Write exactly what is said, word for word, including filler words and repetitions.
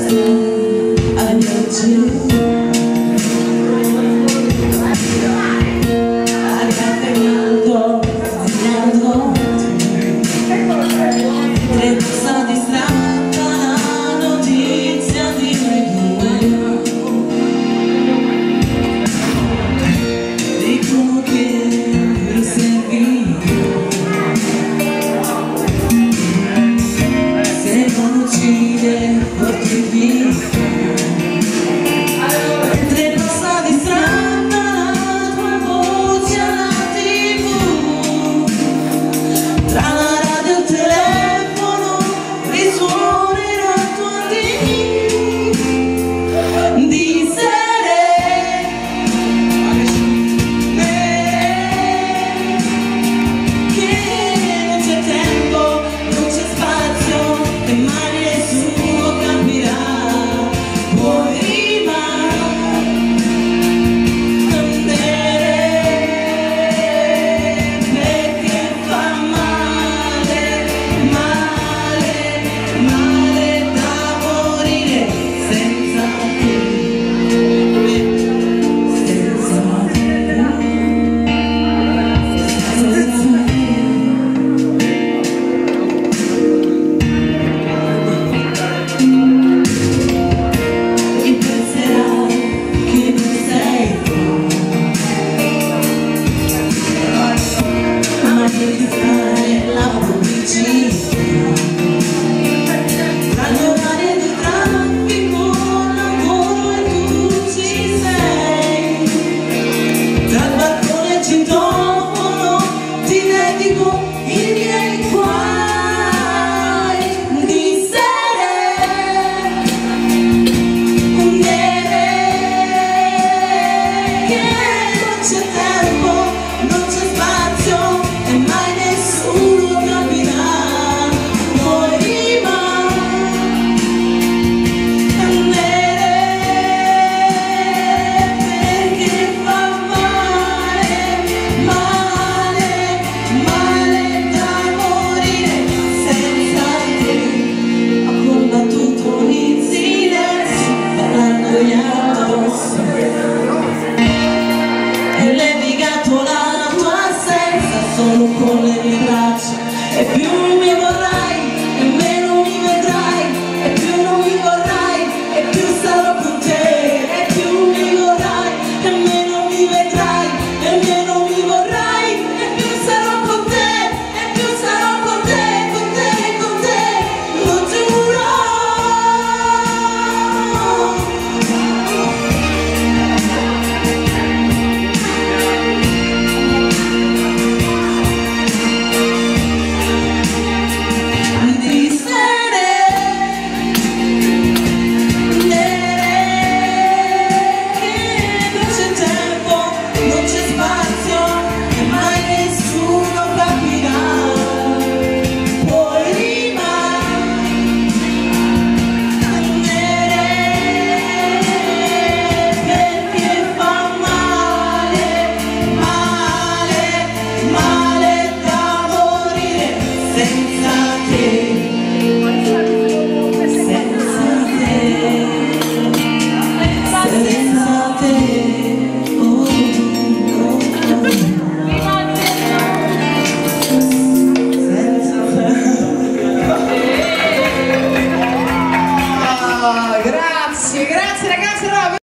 solo con le mie braccia, e più mi vorrai e meno mi vedrai, e più non mi vorrai e più sarò con te, e più mi vorrai e meno mi vedrai, e meno mi vorrai e più sarò con te, e più sarò con te, con te, con te, lo giuro. Grazie, grazie ragazzi.